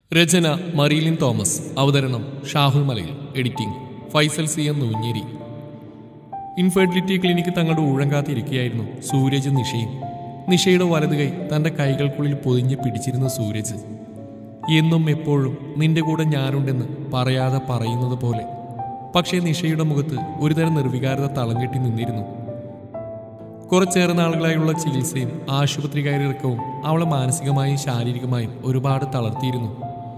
രചന മരീലിൻ Thomas. അവതരണം Shahul Malayil. Editing Faisal C N Noonjeri. Infertility clinic തങ്ങളുടെ ഊഴം കാത്തിരിക്കുകയായിരുന്നു സൂരജ് നിഷയും. നിഷയുടെ വലത് കൈ തൻ്റെ കൈകൾക്കുള്ളിൽ പൊതിഞ്ഞ് പിടിച്ചിരുന്ന സൂരജ് എന്നും എപ്പോഴും നിന്റെ കൂടെ ഞാനുണ്ടെന്ന് പറയാതെ പറയുന്നത് പോലെ. പക്ഷേ നിഷയുടെ മുഖത്ത് ഒരുതരം നിർവികാരത തളം കെട്ടി നിന്നിരുന്നു. കുറച്ചേറെ നാളുകളായുള്ള ചികിത്സയും ആശുപത്രി കയറിയിറക്കവും അവളെ മാനസികമായും ശാരീരികമായും ഒരുപാട് തളർത്തിയിരുന്നു.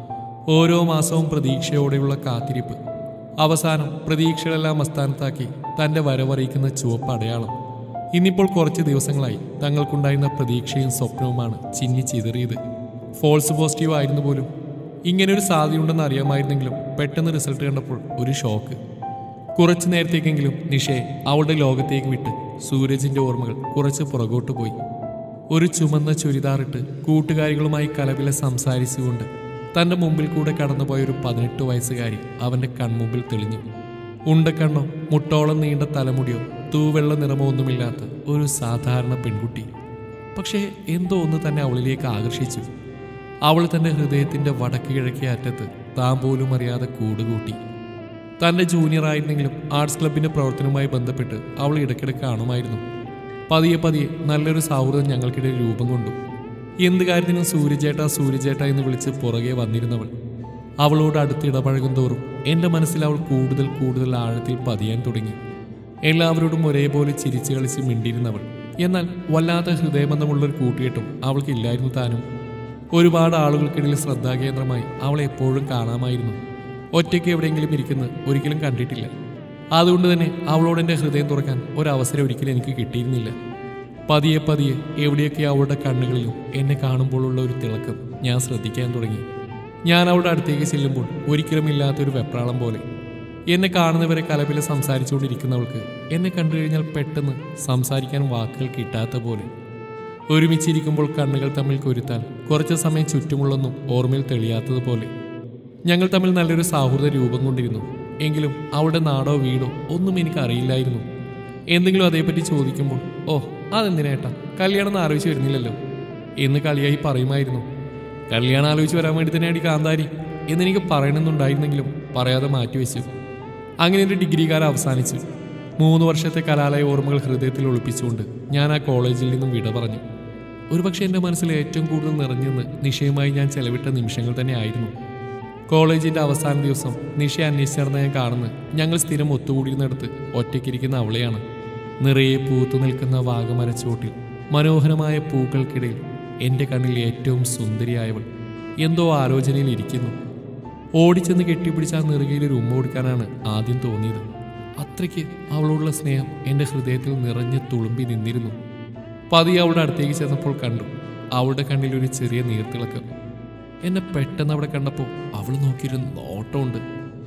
ഓരോ മാസവും പ്രതീക്ഷയോടെയുള്ള കാത്തിരിപ്പ്. അവസാനം പ്രതീക്ഷകളെല്ലാം അസ്ഥാനത്താക്കി തൻ്റെ വരവറിയിക്കുന്ന ചുവപ്പ് അടയാളം. ഇന്നിപ്പോൾ കുറച്ച് ദിവസങ്ങളായി തങ്ങൾക്കുണ്ടായിരുന്ന പ്രതീക്ഷയും സ്വപ്നവുമാണ് ചിന്നിച്ചിതറിയത്. ഫോൾസ് പോസിറ്റീവ് ആയിരുന്നു പോലും. ഇങ്ങനെയൊരു സാധ്യതയുണ്ടെന്ന് അറിയാമായിരുന്നെങ്കിലും പെട്ടെന്ന് റിസൾട്ട് കണ്ടപ്പോൾ ഒരു ഷോക്ക്. കുറച്ചു നേരത്തേക്കെങ്കിലും നിഷയെ അവളുടെ ലോകത്തേക്ക് വിട്ട് സൂരജിൻ്റെ ഓർമ്മകൾ കുറച്ച് പുറകോട്ട് പോയി. ഒരു ചുമന്ന ചുരിദാറിട്ട് കൂട്ടുകാരികളുമായി കലപില സംസാരിച്ചുകൊണ്ട് തൻ്റെ മുമ്പിൽ കൂടെ കടന്നുപോയ ഒരു 18 വയസ്സുകാരി അവൻ്റെ കൺമുമ്പിൽ തെളിഞ്ഞു. ഉണ്ടക്കണ്ണോ മുട്ടോളം നീണ്ട തലമുടിയോ തൂവെള്ള നിറമോ ഒന്നുമില്ലാത്ത ഒരു സാധാരണ പെൺകുട്ടി. പക്ഷേ എന്തോ ഒന്ന് തന്നെ അവളിലേക്ക് ആകർഷിച്ചു. അവൾ തൻ്റെ ഹൃദയത്തിൻ്റെ വടക്ക് കിഴക്കേ അറ്റത്ത് താൻ പോലും അറിയാതെ കൂടുകൂട്ടി. തൻ്റെ ജൂനിയർ ആയിരുന്നെങ്കിലും ആർട്സ് ക്ലബിൻ്റെ പ്രവർത്തനവുമായി ബന്ധപ്പെട്ട് അവൾ ഇടയ്ക്കിടയ്ക്ക് കാണുമായിരുന്നു. പതിയെ പതിയെ നല്ലൊരു സൗഹൃദം ഞങ്ങൾക്കിടയിൽ രൂപം കൊണ്ടു. എന്ത് കാര്യത്തിനും സൂര്യചേട്ട എന്ന് വിളിച്ച് പുറകെ വന്നിരുന്നവൾ. അവളോട് അടുത്ത് ഇടപഴകും തോറും എൻ്റെ മനസ്സിൽ അവൾ കൂടുതൽ ആഴത്തിൽ പതിയാൻ തുടങ്ങി. എല്ലാവരോടും ഒരേപോലെ ചിരിച്ചു കളിച്ച് മിണ്ടിയിരുന്നവൾ. എന്നാൽ വല്ലാത്ത ഹൃദയബന്ധമുള്ളൊരു കൂട്ടുകെട്ടും അവൾക്കില്ലായിരുന്നു താനും. ഒരുപാട് ആളുകൾക്കിടയിൽ ശ്രദ്ധാകേന്ദ്രമായി അവളെ എപ്പോഴും കാണാമായിരുന്നു. ഒറ്റയ്ക്ക് എവിടെയെങ്കിലും ഇരിക്കുന്നത് ഒരിക്കലും കണ്ടിട്ടില്ല. അതുകൊണ്ട് തന്നെ അവളോട് എൻ്റെ ഹൃദയം തുറക്കാൻ ഒരവസരം ഒരിക്കലും എനിക്ക് കിട്ടിയിരുന്നില്ല. പതിയെ പതിയെ എവിടെയൊക്കെ അവളുടെ കണ്ണുകളിലും എന്നെ കാണുമ്പോഴുള്ള ഒരു തിളക്കം ഞാൻ ശ്രദ്ധിക്കാൻ തുടങ്ങി. ഞാൻ അവളുടെ അടുത്തേക്ക് ചെല്ലുമ്പോൾ ഒരിക്കലും ഇല്ലാത്തൊരു വെപ്രാളം പോലെ. എന്നെ കാണുന്നവരെ കലപില സംസാരിച്ചുകൊണ്ടിരിക്കുന്നവൾക്ക് എന്നെ കണ്ടു കഴിഞ്ഞാൽ പെട്ടെന്ന് സംസാരിക്കാൻ വാക്കുകൾ കിട്ടാത്ത പോലെ. ഒരുമിച്ചിരിക്കുമ്പോൾ കണ്ണുകൾ തമ്മിൽ കൊരുത്താൻ കുറച്ച് സമയം ചുറ്റുമുള്ളൊന്നും ഓർമ്മയിൽ തെളിയാത്തതുപോലെ. ഞങ്ങൾ തമ്മിൽ നല്ലൊരു സൗഹൃദ രൂപം കൊണ്ടിരുന്നു. എങ്കിലും അവളുടെ നാടോ വീടോ ഒന്നും എനിക്ക് അറിയില്ലായിരുന്നു. എന്തെങ്കിലും അതേപ്പറ്റി ചോദിക്കുമ്പോൾ ഓ അതെന്തിനേട്ടാ കല്യാണം ആലോചിച്ച് വരുന്നില്ലല്ലോ എന്ന് കളിയായി പറയുമായിരുന്നു. കല്യാണം ആലോചിച്ച് വരാൻ വേണ്ടി തന്നെയാണ് കാന്താരി എന്നെനിക്ക് പറയണമെന്നുണ്ടായിരുന്നെങ്കിലും പറയാതെ മാറ്റിവെച്ചു. അങ്ങനെ എൻ്റെ ഡിഗ്രി കാലം അവസാനിച്ചു. 3 വർഷത്തെ കലാലയ ഓർമ്മകൾ ഹൃദയത്തിൽ ഒളിപ്പിച്ചുകൊണ്ട് ഞാൻ ആ കോളേജിൽ നിന്നും വിട പറഞ്ഞു. ഒരുപക്ഷെ എൻ്റെ മനസ്സിൽ ഏറ്റവും കൂടുതൽ നിറഞ്ഞെന്ന് നിഷയുമായി ഞാൻ ചെലവിട്ട നിമിഷങ്ങൾ തന്നെ ആയിരുന്നു. കോളേജിൻ്റെ അവസാന ദിവസം നിഷയെ അന്വേഷിച്ചിറന്ന ഞാൻ കാണുന്നത് ഞങ്ങൾ സ്ഥിരം ഒത്തുകൂടിയിരുന്നിടത്ത് ഒറ്റയ്ക്കിരിക്കുന്ന അവളെയാണ്. നിറയെ പൂത്തു നിൽക്കുന്ന വാഗമരച്ചോട്ടിൽ മനോഹരമായ പൂക്കൾക്കിടയിൽ എൻ്റെ കണ്ണിൽ ഏറ്റവും സുന്ദരിയായവൾ എന്തോ ആലോചനയിൽ ഇരിക്കുന്നു. ഓടിച്ചെന്ന് കെട്ടിപ്പിടിച്ച് ആ നെറുകയിൽ ഉമ്മ കൊടുക്കാനാണ് ആദ്യം തോന്നിയത്. അത്രയ്ക്ക് അവളോടുള്ള സ്നേഹം എൻ്റെ ഹൃദയത്തിൽ നിറഞ്ഞ് തുളുമ്പി നിന്നിരുന്നു. പതിയെ അവളുടെ അടുത്തേക്ക് ചെന്നപ്പോൾ കണ്ടു അവളുടെ കണ്ണിൽ ഒരു ചെറിയ നീർത്തിളക്കം. എന്നെ പെട്ടെന്ന് അവിടെ കണ്ടപ്പോൾ അവൾ നോക്കിയൊരു നോട്ടമുണ്ട്.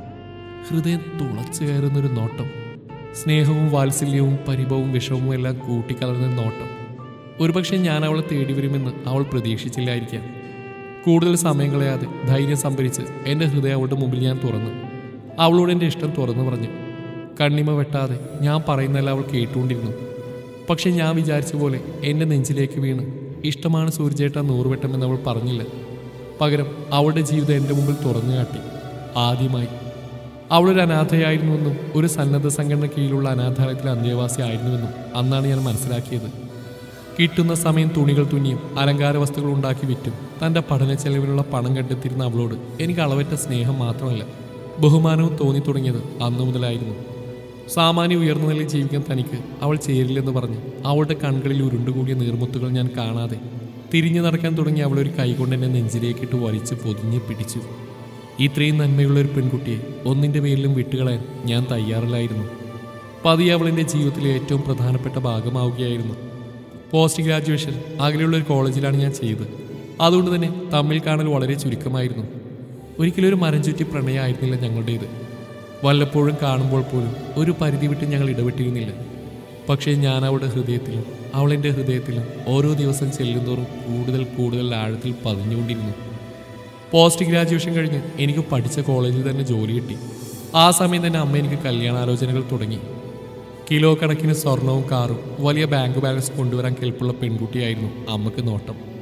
ഹൃദയം തുളച്ചു കയറുന്നൊരു നോട്ടം. സ്നേഹവും വാത്സല്യവും പരിഭവവും വിഷവും എല്ലാം കൂട്ടിക്കലർന്ന നോട്ടം. ഒരുപക്ഷെ ഞാൻ അവളെ തേടി വരുമെന്ന് അവൾ പ്രതീക്ഷിച്ചില്ലായിരിക്കാം. കൂടുതൽ സമയം കളയാതെ ധൈര്യം സംഭരിച്ച് എൻ്റെ ഹൃദയം അവളുടെ മുമ്പിൽ ഞാൻ തുറന്നു. അവളോട് എൻ്റെ ഇഷ്ടം തുറന്നു പറഞ്ഞു. കണ്ണിമ വെട്ടാതെ ഞാൻ പറയുന്നതെല്ലാം അവൾ കേട്ടുകൊണ്ടിരുന്നു. പക്ഷെ ഞാൻ വിചാരിച്ച പോലെ എൻ്റെ നെഞ്ചിലേക്ക് വീണ് ഇഷ്ടമാണ് സൂര്യചേട്ട 100 വട്ടം എന്ന് അവൾ പറഞ്ഞില്ല. പകരം അവളുടെ ജീവിതം എൻ്റെ മുമ്പിൽ തുറന്നു കാട്ടി. ആദ്യമായി അവളൊരു അനാഥയായിരുന്നുവെന്നും ഒരു സന്നദ്ധ സംഘടന കീഴിലുള്ള അനാഥാലയത്തിലെ അന്തേവാസി ആയിരുന്നുവെന്നും അന്നാണ് ഞാൻ മനസ്സിലാക്കിയത്. കിട്ടുന്ന സമയം തുണികൾ തുന്നിയും അലങ്കാര വസ്തുക്കൾ ഉണ്ടാക്കി വിറ്റും തൻ്റെ പഠന ചെലവിനുള്ള പണം കണ്ടെത്തിയിരുന്ന അവളോട് എനിക്ക് അളവറ്റ സ്നേഹം മാത്രമല്ല ബഹുമാനവും തോന്നി തുടങ്ങിയത് അന്നു മുതലായിരുന്നു. സാമാന്യം ഉയർന്ന നിലയിൽ ജീവിക്കാൻ തനിക്ക് അവൾ ചേരില്ലെന്ന് പറഞ്ഞ് അവളുടെ കൺകളിൽ ഉരുണ്ടുകൂടിയ നീർമുത്തുകൾ ഞാൻ കാണാതെ തിരിഞ്ഞു നടക്കാൻ തുടങ്ങി അവളൊരു കൈകൊണ്ട് എന്നെ നെഞ്ചിലേക്കിട്ട് വലിച്ച് പൊതിഞ്ഞ് പിടിച്ചു. ഇത്രയും നന്മയുള്ളൊരു പെൺകുട്ടിയെ ഒന്നിൻ്റെ പേരിലും വിട്ടുകളയാൻ ഞാൻ തയ്യാറില്ലായിരുന്നു. പതിയെ അവളെൻ്റെ ജീവിതത്തിലെ ഏറ്റവും പ്രധാനപ്പെട്ട ഭാഗമാവുകയായിരുന്നു. പോസ്റ്റ് ഗ്രാജുവേഷൻ അകലെയുള്ളൊരു കോളേജിലാണ് ഞാൻ ചെയ്തത്. അതുകൊണ്ട് തന്നെ തമ്മിൽ കാണൽ വളരെ ചുരുക്കമായിരുന്നു. ഒരിക്കലും ഒരു മരം ചുറ്റി പ്രണയമായിരുന്നില്ല ഞങ്ങളുടേത്. വല്ലപ്പോഴും കാണുമ്പോൾ പോലും ഒരു പരിധി വിട്ട് ഞങ്ങൾ ഇടപെട്ടിരുന്നില്ല. പക്ഷേ ഞാൻ അവളുടെ ഹൃദയത്തിലും അവളെൻ്റെ ഹൃദയത്തിലും ഓരോ ദിവസം ചെല്ലുന്തോറും കൂടുതൽ ആഴത്തിൽ പതിഞ്ഞുകൊണ്ടിരുന്നു. പോസ്റ്റ് ഗ്രാജുവേഷൻ കഴിഞ്ഞ് എനിക്ക് പഠിച്ച കോളേജിൽ തന്നെ ജോലി കിട്ടി. ആ സമയം തന്നെ അമ്മ എനിക്ക് കല്യാണാലോചനകൾ തുടങ്ങി. കിലോ കണക്കിന് സ്വർണവും കാറും വലിയ ബാങ്ക് ബാലൻസ് കൊണ്ടുവരാൻ കെൽപ്പുള്ള പെൺകുട്ടിയായിരുന്നു അമ്മക്ക് നോട്ടം.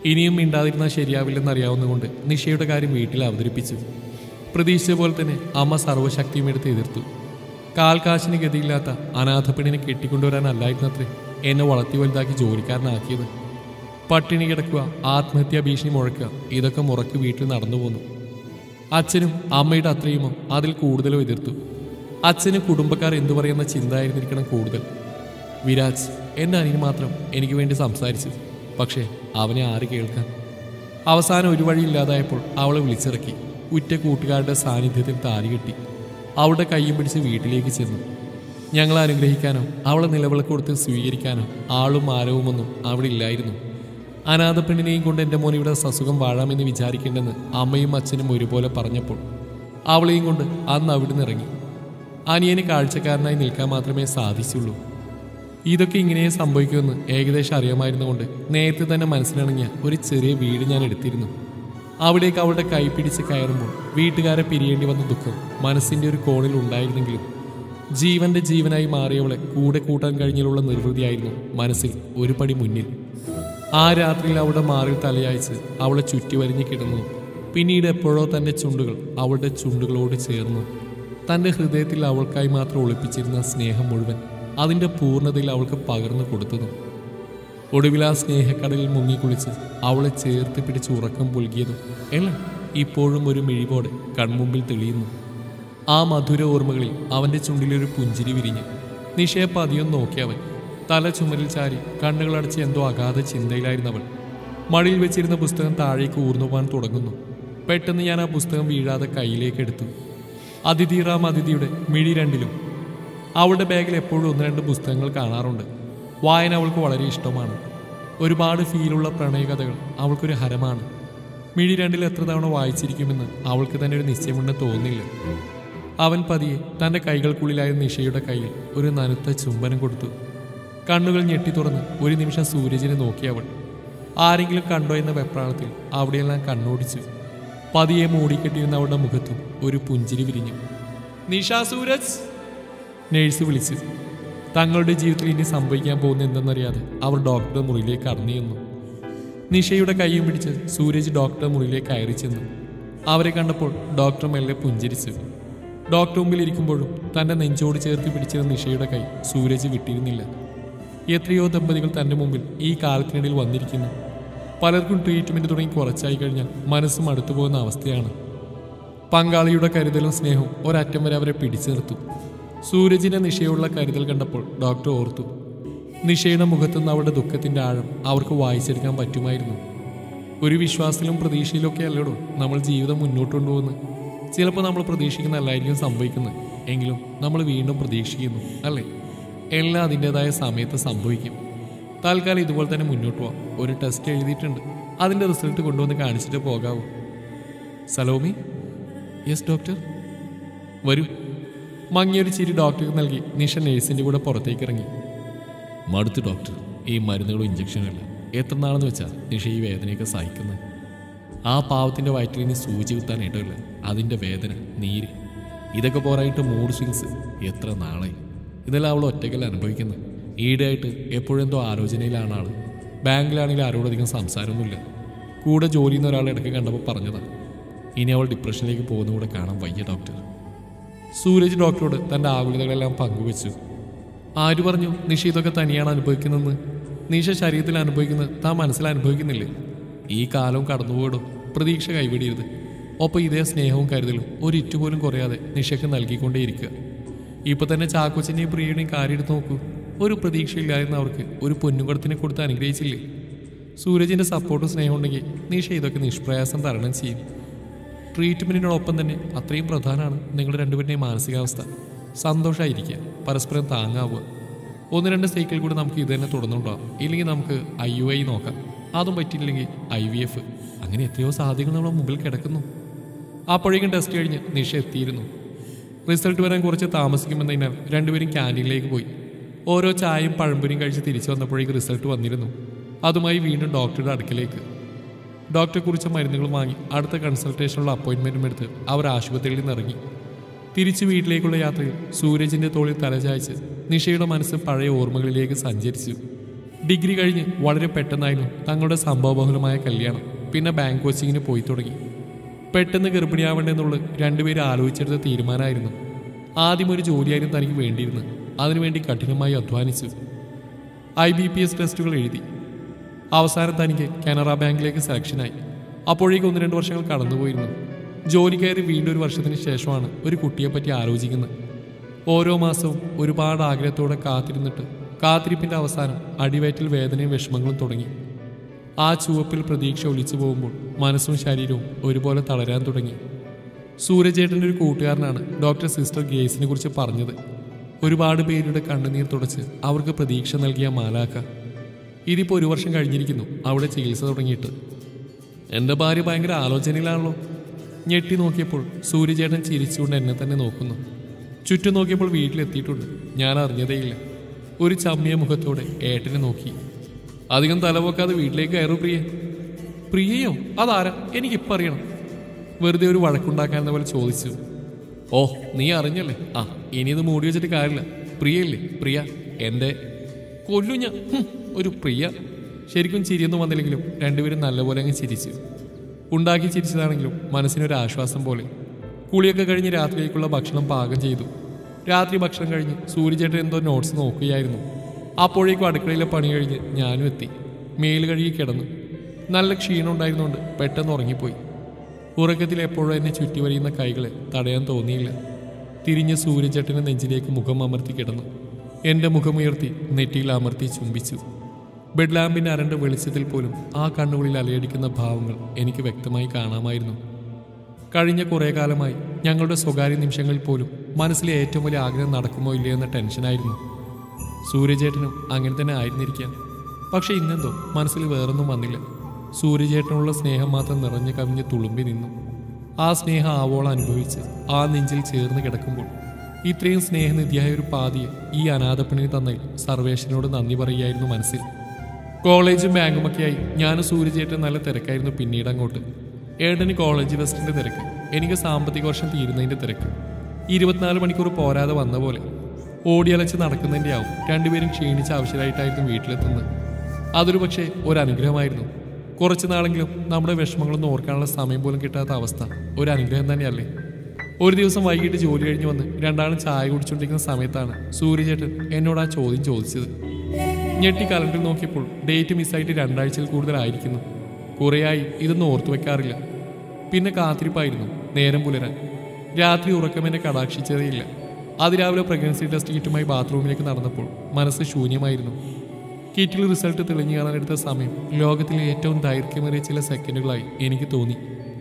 ഇനിയും മിണ്ടാതിരുന്നാൽ ശരിയാവില്ലെന്നറിയാവുന്നതുകൊണ്ട് നിഷയുടെ കാര്യം വീട്ടിൽ അവതരിപ്പിച്ചു. പ്രതീക്ഷിച്ച പോലെ തന്നെ അമ്മ സർവ്വശക്തിയും എടുത്ത് എതിർത്തു. കാൽക്കാശിന് ഗതിയില്ലാത്ത അനാഥ പെണ്ണിനെ കെട്ടിക്കൊണ്ടുവരാനല്ലായിരുന്നത്രേ എന്നെ വളർത്തി വലുതാക്കി ജോലിക്കാരനാക്കിയത്. പട്ടിണി കിടക്കുക, ആത്മഹത്യാ ഭീഷണി മുഴക്കുക, ഇതൊക്കെ മുറക്ക് വീട്ടിൽ നടന്നു പോന്നു. അച്ഛനും അമ്മയുടെ അത്രയുമോ അതിൽ കൂടുതലും എതിർത്തു. അച്ഛന് കുടുംബക്കാർ എന്തു പറയുന്ന ചിന്തയായിരുന്നിരിക്കണം കൂടുതൽ. വിരാജ് എൻ്റെ അനിയന് മാത്രം എനിക്ക് വേണ്ടി സംസാരിച്ചു. പക്ഷേ അവനെ ആര് കേൾക്കാൻ? അവസാനം ഒരു വഴി ഇല്ലാതായപ്പോൾ അവളെ വിളിച്ചിറക്കി. ഉറ്റ കൂട്ടുകാരുടെ സാന്നിധ്യത്തിൽ താലികെട്ടി അവളുടെ കയ്യും പിടിച്ച് വീട്ടിലേക്ക് ചെന്നു. ഞങ്ങളെ അനുഗ്രഹിക്കാനോ അവളെ നിലവിളക്ക് കൊടുത്ത് സ്വീകരിക്കാനോ ആളും ആരവുമൊന്നും അവിടെ ഇല്ലായിരുന്നു. അനാഥ പെണ്ണിനെയും കൊണ്ട് എൻ്റെ മോൻ ഇവിടെ സസുഖം വാഴാമെന്ന് വിചാരിക്കേണ്ടെന്ന് അമ്മയും അച്ഛനും ഒരുപോലെ പറഞ്ഞപ്പോൾ അവളെയും കൊണ്ട് അന്ന് അവിടുന്ന് ഇറങ്ങി. അനിയന് കാഴ്ചക്കാരനായി നിൽക്കാൻ മാത്രമേ സാധിച്ചുള്ളൂ. ഇതൊക്കെ ഇങ്ങനെ സംഭവിക്കുമെന്ന് ഏകദേശം അറിയാമായിരുന്നുകൊണ്ട് നേരത്തെ തന്നെ മനസ്സിലിണങ്ങിയ ഒരു ചെറിയ വീട് ഞാൻ എടുത്തിരുന്നു. അവിടേക്ക് അവളുടെ കൈ പിടിച്ച് കയറുമ്പോൾ വീട്ടുകാരെ പിരിയേണ്ടി വന്ന ദുഃഖം മനസ്സിൻ്റെ ഒരു കോണിൽ ഉണ്ടായിരുന്നെങ്കിലും ജീവന്റെ ജീവനായി മാറിയവളെ കൂടെ കൂട്ടാൻ കഴിഞ്ഞിലുള്ള നിർവൃതിയായിരുന്നു മനസ്സിൽ ഒരു പടി മുന്നിൽ. ആ രാത്രിയിൽ അവളുടെ മാറിൽ തലയായിച്ച് അവളെ ചുറ്റി വരിഞ്ഞ് കിടന്നു. പിന്നീട് എപ്പോഴോ തൻ്റെ ചുണ്ടുകൾ അവളുടെ ചുണ്ടുകളോട് ചേർന്നു. തൻ്റെ ഹൃദയത്തിൽ അവൾക്കായി മാത്രം ഒളിപ്പിച്ചിരുന്ന സ്നേഹം മുഴുവൻ അതിൻ്റെ പൂർണ്ണതയിൽ അവൾക്ക് പകർന്നു കൊടുത്തതും ഒടുവിൽ ആ സ്നേഹക്കടലിൽ മുങ്ങിക്കുളിച്ച് അവളെ ചേർത്ത് പിടിച്ച് ഉറക്കം പുൽകിയതും എല്ലാം ഇപ്പോഴും ഒരു മിഴിവോടെ കൺമുമ്പിൽ തെളിയുന്നു. ആ മധുര ഓർമ്മകളിൽ അവൻ്റെ ചുണ്ടിലൊരു പുഞ്ചിരി വിരിഞ്ഞ് നിഷയെ പതിയൊന്ന് നോക്കിയവൻ തല ചുമരിൽ ചാരി കണ്ണുകളടച്ച് എന്തോ അഗാധ ചിന്തയിലായിരുന്നവൾ. മടിയിൽ വെച്ചിരുന്ന പുസ്തകം താഴേക്ക് ഊർന്നു പോകാൻ തുടങ്ങുന്നു. പെട്ടെന്ന് ഞാൻ ആ പുസ്തകം വീഴാതെ കയ്യിലേക്ക് എടുത്തു. അതിഥി റാം അതിഥിയുടെ മിഴി രണ്ടിലും. അവളുടെ ബാഗിൽ എപ്പോഴും 1-2 പുസ്തകങ്ങൾ കാണാറുണ്ട്. വായന അവൾക്ക് വളരെ ഇഷ്ടമാണ്. ഒരുപാട് ഫീലുള്ള പ്രണയകഥകൾ അവൾക്കൊരു ഹരമാണ്. മിഴി രണ്ടിൽ എത്ര തവണ വായിച്ചിരിക്കുമെന്ന് അവൾക്ക് തന്നെ ഒരു നിശ്ചയമുണ്ടെന്ന് തോന്നില്ല. അവൻ പതിയെ തൻ്റെ കൈകൾക്കുള്ളിലായ നിഷയുടെ കയ്യിൽ ഒരു നനുത്ത ചുംബനം കൊടുത്തു. കണ്ണുകൾ ഞെട്ടി തുറന്ന് ഒരു നിമിഷം സൂരജിനെ നോക്കിയവൾ. ആരെങ്കിലും കണ്ടോ എന്ന വെപ്രാളത്തിൽ അവിടെയെല്ലാം കണ്ണോടിച്ചു. പതിയെ മൂടിക്കെട്ടിയിരുന്ന അവളുടെ മുഖത്തും ഒരു പുഞ്ചിരി വിരിഞ്ഞു. നിഷ സൂരജ്, നേഴ്സ് വിളിച്ചു. തങ്ങളുടെ ജീവിതത്തിൽ ഇനി സംഭവിക്കാൻ പോകുന്ന എന്തെന്നറിയാതെ അവർ ഡോക്ടറുടെ മുറിയിലേക്ക് കടന്നു ചെന്നു. നിഷയുടെ കൈയും പിടിച്ച് സൂരജ് ഡോക്ടറുടെ മുറിയിലേക്ക് കയറി ചെന്നു. അവരെ കണ്ടപ്പോൾ ഡോക്ടർ മെല്ലെ പുഞ്ചിരിച്ചു. ഡോക്ടർ മുമ്പിൽ ഇരിക്കുമ്പോഴും തൻ്റെ നെഞ്ചോട് ചേർത്ത് പിടിച്ചിരുന്ന നിഷയുടെ കൈ സൂരജ് വിട്ടിരുന്നില്ല. എത്രയോ ദമ്പതികൾ തൻ്റെ മുമ്പിൽ ഈ കാലത്തിനിടയിൽ വന്നിരിക്കുന്നു. പലർക്കും ട്രീറ്റ്മെൻറ്റ് തുടങ്ങി കുറച്ചായി കഴിഞ്ഞാൽ മനസ്സും അടുത്തു പോകുന്ന അവസ്ഥയാണ്. പങ്കാളിയുടെ കരുതലും സ്നേഹവും ഒരറ്റം വരെ അവരെ പിടിച്ചു നിർത്തും. സൂരജിൻ്റെ നിഷയുള്ള കരുതൽ കണ്ടപ്പോൾ ഡോക്ടർ ഓർത്തു. നിഷയുടെ മുഖത്തുനിന്ന് അവരുടെ ദുഃഖത്തിൻ്റെ ആഴം അവർക്ക് വായിച്ചെടുക്കാൻ പറ്റുമായിരുന്നു. ഒരു വിശ്വാസത്തിലും പ്രതീക്ഷയിലൊക്കെ അല്ലടോ നമ്മൾ ജീവിതം മുന്നോട്ട് കൊണ്ടുപോകുന്നത്. ചിലപ്പോൾ നമ്മൾ പ്രതീക്ഷിക്കുന്നതല്ലായിരിക്കും സംഭവിക്കുന്നത്, എങ്കിലും നമ്മൾ വീണ്ടും പ്രതീക്ഷിക്കുന്നു അല്ലേ? എല്ലാം അതിൻ്റെതായ സമയത്ത് സംഭവിക്കും. തൽക്കാലം ഇതുപോലെ തന്നെ മുന്നോട്ട് പോവാം. ഒരു ടെസ്റ്റ് എഴുതിയിട്ടുണ്ട്, അതിൻ്റെ റിസൾട്ട് കൊണ്ടുവന്ന് കാണിച്ചിട്ട് പോകാവൂ. സലോമി? Yes doctor. വരൂ. മങ്ങിയൊരു ചിരി ഡോക്ടർക്ക് നൽകി നിഷ നേഴ്സിൻ്റെ കൂടെ പുറത്തേക്ക് ഇറങ്ങി. മടുത്തു ഡോക്ടർ, ഈ മരുന്നുകളും ഇഞ്ചക്ഷനുമില്ല. എത്ര നാളെന്ന് വെച്ചാൽ നിഷ ഈ വേദനയൊക്കെ സഹിക്കുന്നത്. ആ പാവത്തിൻ്റെ വയറ്റിൽ ഇനി സൂചി കുത്താൻ ഇടമില്ല. അതിൻ്റെ വേദന, നീര്, ഇതൊക്കെ പോരായിട്ട് മൂഡ് സ്വിങ്സ്. എത്ര നാളായി ഇതെല്ലാം അവൾ ഒറ്റയ്ക്കല്ല അനുഭവിക്കുന്നത്. ഈടായിട്ട് എപ്പോഴെന്തോ ആലോചനയിലാണ് ആൾ. ബാങ്കിലാണെങ്കിൽ ആരോടധികം സംസാരമൊന്നുമില്ല. കൂടെ ജോലി ചെയ്യുന്ന ഒരാളെ ഇടയ്ക്ക് കണ്ടപ്പോൾ പറഞ്ഞതാണ്. ഇനി അവൾ ഡിപ്രഷനിലേക്ക് പോകുന്ന കൂടെ കാണാൻ വയ്യ ഡോക്ടർ. സൂരജ് ഡോക്ടറോട് തൻ്റെ ആകുലതകളെല്ലാം പങ്കുവെച്ചു. ആര് പറഞ്ഞു നിഷ ഇതൊക്കെ തനിയാണ് അനുഭവിക്കുന്നതെന്ന്? നിഷ ശരീരത്തിൽ അനുഭവിക്കുന്നത് താൻ മനസ്സിൽ അനുഭവിക്കുന്നില്ലേ? ഈ കാലവും കടന്നുപോയിടും. പ്രതീക്ഷ കൈവിടരുത്. ഒപ്പം ഇതേ സ്നേഹവും കരുതലും ഒരിറ്റു പോലും കുറയാതെ നിഷയ്ക്ക് നൽകിക്കൊണ്ടേയിരിക്കുക. ഇപ്പോൾ തന്നെ ചാക്കോച്ചൻ്റെയും പ്രിയയുടെയും കാര്യം എടുത്ത് നോക്കൂ. ഒരു പ്രതീക്ഷയില്ലായിരുന്ന അവർക്ക് ഒരു പൊന്നുകുടത്തിനെ കൊടുത്ത് അനുഗ്രഹിച്ചില്ലേ? സൂരജിൻ്റെ സപ്പോർട്ടും സ്നേഹം ഉണ്ടെങ്കിൽ നിഷ ഇതൊക്കെ നിഷ്പ്രയാസം തരണം ചെയ്യും. ട്രീറ്റ്മെൻറ്റിനോടൊപ്പം തന്നെ അത്രയും പ്രധാനമാണ് നിങ്ങളുടെ രണ്ടുപേരുടെയും മാനസികാവസ്ഥ. സന്തോഷമായിരിക്കുക, പരസ്പരം താങ്ങാവുക. 1-2 സൈക്കിൾ കൂടെ നമുക്ക് ഇത് തന്നെ തുടർന്നുണ്ടാവും. ഇല്ലെങ്കിൽ നമുക്ക് IUI നോക്കാം. അതും പറ്റിയില്ലെങ്കിൽ IVF. അങ്ങനെ എത്രയോ സാധ്യതകൾ നമ്മുടെ മുമ്പിൽ കിടക്കുന്നു. അപ്പോഴേക്കും ടെസ്റ്റ് കഴിഞ്ഞ് നിഷ എത്തിയിരുന്നു. റിസൾട്ട് വരാൻ കുറച്ച് താമസിക്കുമെന്നതിനാൽ രണ്ടുപേരും ക്യാൻറ്റീനിലേക്ക് പോയി. ഓരോ ചായയും പഴംപൊരിയും കഴിച്ച് തിരിച്ചു വന്നപ്പോഴേക്കും റിസൾട്ട് വന്നിരുന്നു. അതുമായി വീണ്ടും ഡോക്ടറുടെ അടുക്കലേക്ക്. ഡോക്ടറെ കുറിച്ച മരുന്നുകൾ വാങ്ങി അടുത്ത കൺസൾട്ടേഷനുള്ള അപ്പോയിൻമെൻറ്റും എടുത്ത് അവർ ആശുപത്രിയിൽ നിന്ന് ഇറങ്ങി. തിരിച്ചു വീട്ടിലേക്കുള്ള യാത്രയിൽ സൂരജിൻ്റെ തോളിൽ തലചായ്ച്ച് നിഷയുടെ മനസ്സ് പഴയ ഓർമ്മകളിലേക്ക് സഞ്ചരിച്ചു. ഡിഗ്രി കഴിഞ്ഞ് വളരെ പെട്ടെന്നായിരുന്നു തങ്ങളുടെ സംഭവബഹുലമായ കല്യാണം. പിന്നെ ബാങ്ക് കോച്ചിങ്ങിന് പോയി തുടങ്ങി. പെട്ടെന്ന് ഗർഭിണിയാവേണ്ടെന്നുള്ളത് രണ്ടുപേരും ആലോചിച്ചെടുത്ത തീരുമാനമായിരുന്നു. ആദ്യം ഒരു ജോലിയായിരുന്നു തനിക്ക് വേണ്ടിയിരുന്നത്. അതിനുവേണ്ടി കഠിനമായി അധ്വാനിച്ചു. IBPS ടെസ്റ്റുകൾ എഴുതി. അവസാനം തനിക്ക് കാനറ ബാങ്കിലേക്ക് സെലക്ഷനായി. അപ്പോഴേക്കും 1-2 വർഷങ്ങൾ കടന്നുപോയിരുന്നു. ജോലി കയറി വീണ്ടും ഒരു വർഷത്തിന് ശേഷമാണ് ഒരു കുട്ടിയെപ്പറ്റി ആലോചിക്കുന്നത്. ഓരോ മാസവും ഒരുപാട് ആഗ്രഹത്തോടെ കാത്തിരുന്നിട്ട് കാത്തിരിപ്പിൻ്റെ അവസാനം അടിവയറ്റിൽ വേദനയും വിഷമങ്ങളും തുടങ്ങി. ആ ചുവപ്പിൽ പ്രതീക്ഷ ഒലിച്ചു പോകുമ്പോൾ മനസ്സും ശരീരവും ഒരുപോലെ തളരാൻ തുടങ്ങി. സൂരജേട്ടൻ്റെ ഒരു കൂട്ടുകാരനാണ് ഡോക്ടർ സിസ്റ്റർ ഗ്രേസിനെ കുറിച്ച് പറഞ്ഞത്. ഒരുപാട് പേരുടെ കണ്ണുനീർ തുടച്ച് അവർക്ക് പ്രതീക്ഷ നൽകിയ മാലാഖ. ഇതിപ്പോൾ 1 വർഷം കഴിഞ്ഞിരിക്കുന്നു അവിടെ ചികിത്സ തുടങ്ങിയിട്ട്. എൻ്റെ ഭാര്യ ഭയങ്കര ആലോചനയിലാണല്ലോ. ഞെട്ടി നോക്കിയപ്പോൾ സൂര്യചേട്ടൻ ചിരിച്ചുകൊണ്ട് എന്നെ തന്നെ നോക്കുന്നു. ചുറ്റും നോക്കിയപ്പോൾ വീട്ടിലെത്തിയിട്ടുണ്ട്. ഞാൻ അറിഞ്ഞതേയില്ല. ഒരു ചമ്മിയ മുഖത്തോടെ ഏട്ടനെ നോക്കി. അധികം തലപോക്കാതെ വീട്ടിലേക്ക് കയറൂ പ്രിയ. പ്രിയയോ? അതാരാ? എനിക്കിപ്പം അറിയണം. വെറുതെ ഒരു വഴക്കുണ്ടാക്കാനെന്ന പോലെ ചോദിച്ചു. ഓ, നീ അറിഞ്ഞല്ലേ? ആ, ഇനി ഇത് മൂടി വെച്ചിട്ട് കാര്യമില്ല. പ്രിയല്ലേ? പ്രിയ എൻ്റെ കൊല്ലു ഞാൻ. ഒരു പ്രിയ. ശരിക്കും ചിരിയൊന്നും വന്നില്ലെങ്കിലും രണ്ടുപേരും നല്ലപോലെ അങ്ങ് ചിരിച്ചു. ഉണ്ടാക്കി ചിരിച്ചതാണെങ്കിലും മനസ്സിനൊരു ആശ്വാസം പോലെ. കുളിയൊക്കെ കഴിഞ്ഞ് രാത്രിയിലേക്കുള്ള ഭക്ഷണം പാകം ചെയ്തു. രാത്രി ഭക്ഷണം കഴിഞ്ഞ് സൂര്യചേട്ടൻ എന്തോ നോട്ട്സ് നോക്കുകയായിരുന്നു. അപ്പോഴേക്കും അടുക്കളയിലെ പണി കഴിഞ്ഞ് ഞാനും എത്തി. മേല് കഴുകി കിടന്നു. നല്ല ക്ഷീണം ഉണ്ടായിരുന്നുകൊണ്ട് പെട്ടെന്ന് ഉറങ്ങിപ്പോയി. ഉറക്കത്തിൽ എപ്പോഴും എന്നെ ചുറ്റി വരിയുന്ന കൈകളെ തടയാൻ തോന്നിയില്ല. തിരിഞ്ഞ് സൂര്യചേട്ടൻ്റെ നെഞ്ചിലേക്ക് മുഖം അമർത്തി കിടന്നു. എൻ്റെ മുഖമുയർത്തി നെറ്റിയിൽ അമർത്തി ചുംബിച്ചു. ബെഡ് ലാമ്പിൻ്റെ അരണ്ട വെളിച്ചത്തിൽ പോലും ആ കണ്ണുകളിൽ അലയടിക്കുന്ന ഭാവങ്ങൾ എനിക്ക് വ്യക്തമായി കാണാമായിരുന്നു. കഴിഞ്ഞ കുറേ കാലമായി ഞങ്ങളുടെ സ്വകാര്യ നിമിഷങ്ങളിൽ പോലും മനസ്സിലെ ഏറ്റവും വലിയ ആഗ്രഹം നടക്കുമോ ഇല്ലയോ എന്ന ടെൻഷനായിരുന്നു. സൂര്യചേട്ടനും അങ്ങനെ തന്നെ ആയിരുന്നിരിക്കാം. പക്ഷെ ഇന്നെന്തോ മനസ്സിൽ വേറൊന്നും വന്നില്ല. സൂര്യചേട്ടനുള്ള സ്നേഹം മാത്രം നിറഞ്ഞു കവിഞ്ഞ് തുളുമ്പി നിന്നു. ആ സ്നേഹം ആവോളം അനുഭവിച്ച് ആ നെഞ്ചിൽ ചേർന്ന് കിടക്കുമ്പോൾ ഇത്രയും സ്നേഹനിധിയായ ഒരു പാതിയെ ഈ അനാഥപ്പണിന് തന്നതിൽ സർവേശ്വരനോട് നന്ദി പറയുകയായിരുന്നു മനസ്സിൽ. കോളേജും ബാങ്കുമൊക്കെയായി ഞാനും സൂര്യചേട്ടൻ നല്ല തിരക്കായിരുന്നു. പിന്നീട് അങ്ങോട്ട് ഏട്ടന് കോളേജ് ഫെസ്റ്റിൻ്റെ തിരക്ക്, എനിക്ക് സാമ്പത്തിക വർഷം തീരുന്നതിൻ്റെ തിരക്ക്. 24 മണിക്കൂർ പോരാതെ വന്ന പോലെ ഓടിയലച്ച് നടക്കുന്നതിൻ്റെ ആവും. രണ്ടുപേരും ക്ഷീണിച്ച് ആവശ്യമായിട്ടായിരുന്നു വീട്ടിലെത്തുന്നത്. അതൊരു പക്ഷേ ഒരനുഗ്രഹമായിരുന്നു. കുറച്ച് നാളെങ്കിലും നമ്മുടെ വിഷമങ്ങളൊന്നും ഓർക്കാനുള്ള സമയം പോലും കിട്ടാത്ത അവസ്ഥ ഒരു അനുഗ്രഹം തന്നെയല്ലേ. ഒരു ദിവസം വൈകിട്ട് ജോലി കഴിഞ്ഞ് വന്ന് രണ്ടാളും ചായ കുടിച്ചുകൊണ്ടിരിക്കുന്ന സമയത്താണ് സൂര്യചേട്ടൻ എന്നോട് ആ ചോദ്യം ചോദിച്ചത്. ഞെട്ടി കലണ്ടറിൽ നോക്കിയപ്പോൾ ഡേറ്റ് മിസ്സായിട്ട് 2 ആഴ്ചയിൽ കൂടുതലായിരിക്കുന്നു. കുറേയായി ഇതൊന്നും ഓർത്തു വെക്കാറില്ല. പിന്നെ കാത്തിരിപ്പായിരുന്നു നേരം പുലരാൻ. രാത്രി ഉറക്കം എന്നെ കടാക്ഷിച്ചതേയില്ല. അതിരാവിലെ പ്രഗ്നൻസി ടെസ്റ്റ് കിറ്റുമായി ബാത്റൂമിലേക്ക് നടന്നപ്പോൾ മനസ്സ് ശൂന്യമായിരുന്നു. കിറ്റിൽ റിസൾട്ട് തെളിഞ്ഞു കാണാനെടുത്ത സമയം ലോകത്തിലെ ഏറ്റവും ദൈർഘ്യമേറിയ ചില സെക്കൻഡുകളായി എനിക്ക് തോന്നി.